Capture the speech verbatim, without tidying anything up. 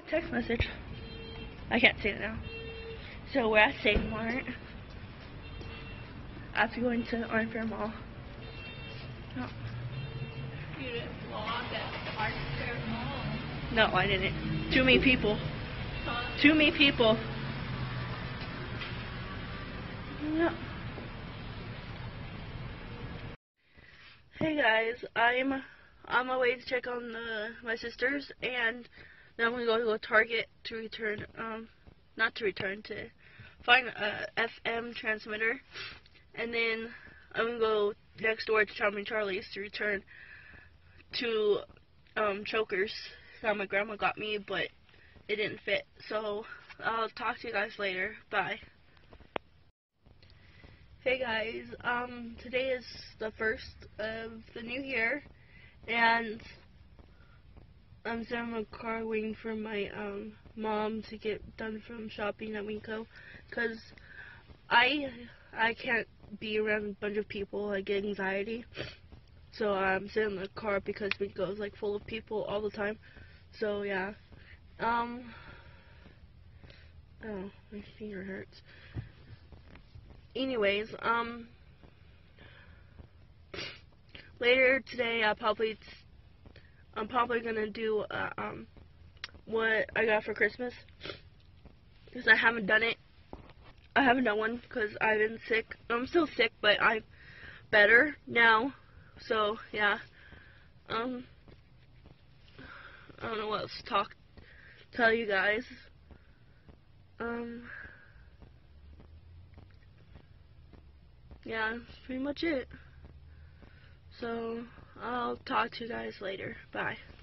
Text message. I can't say it now. So we're at Saint Mart. After going to Arden Fair Mall. Oh. You didn't vlog at Arden Fair Mall. No, I didn't. Too many people. Huh? Too many people. No. Hey guys, I'm on my way to check on the, my sisters, and then I'm gonna go to a Target to return, um, not to return, to find a F M transmitter, and then I'm gonna go next door to Charming Charlie's to return two um, chokers that my grandma got me, but it didn't fit. So I'll talk to you guys later. Bye. Hey guys, um, today is the first of the new year, and I'm sitting in my car waiting for my um, mom to get done from shopping at Winco, because I, I can't be around a bunch of people. I get anxiety, so I'm sitting in the car because Winco is like full of people all the time. So yeah, um, oh, my finger hurts. Anyways, um, later today, I'll probably, I'm probably gonna do, uh, um, what I got for Christmas, because I haven't done it. I haven't done one because I've been sick. I'm still sick, but I'm better now. So yeah, um, I don't know what else to talk, tell you guys. Um. Yeah, that's pretty much it. So, I'll talk to you guys later. Bye.